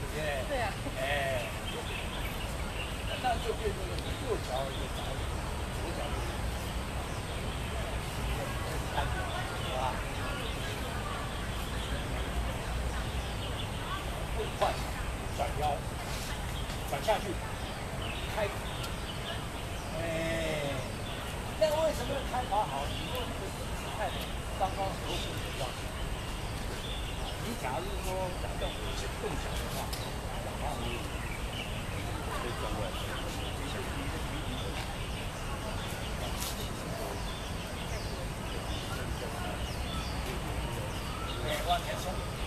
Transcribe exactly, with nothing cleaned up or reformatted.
对。 对啊。 哎，那就变成了你右脚也着力，左脚也看着，是吧？更快，转腰，转下去，开。哎，那为什么开法好？你用那个姿势看刚刚合乎你的要求。你假如说想要动脚的话，往往可以转过来。对，往前冲。